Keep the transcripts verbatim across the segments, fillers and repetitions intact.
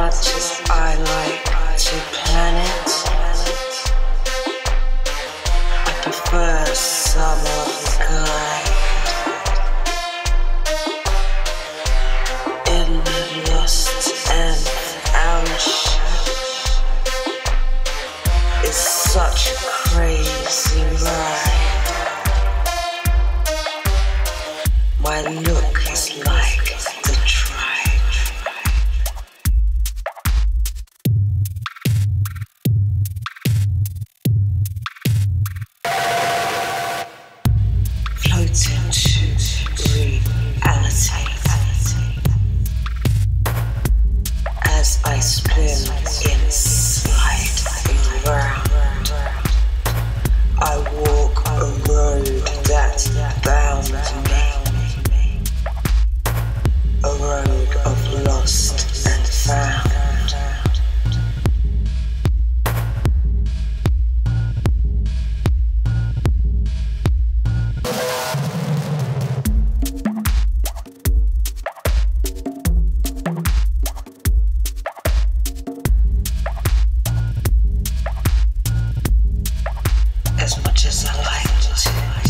much as I like to plan it, I prefer summer guide. In the lost and found ship is such a crazy ride. My look is like the tribe. Floating to reality as I spin inside the round. I walk a road that bound me, a road of lost and found. As much as I like to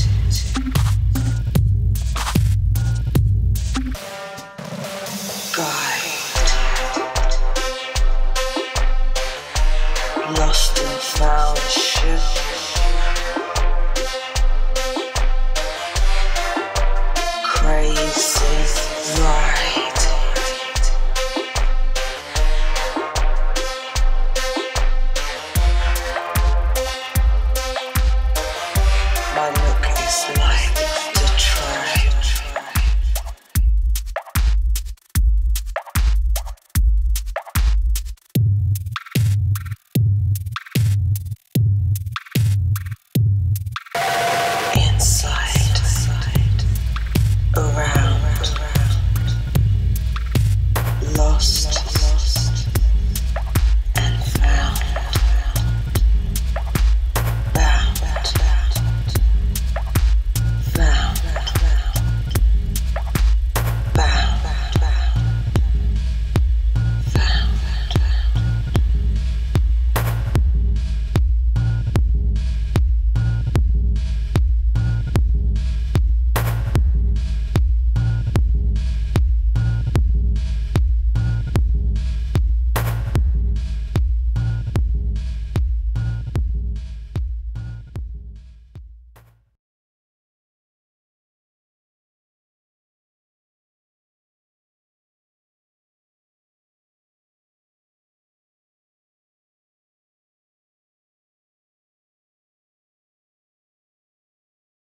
guide, lost and found ship, crazy ride.